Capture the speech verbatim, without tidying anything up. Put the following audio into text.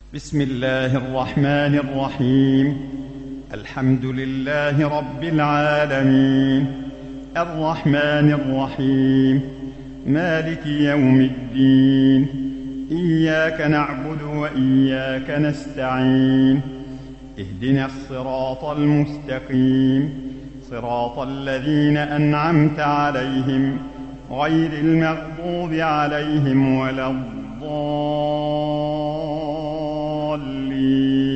بسم الله الرحمن الرحيم. الحمد لله رب العالمين، الرحمن الرحيم، مالك يوم الدين. إياك نعبد وإياك نستعين. اهدنا الصراط المستقيم، صراط الذين أنعمت عليهم غير المغضوب عليهم ولا الضالين.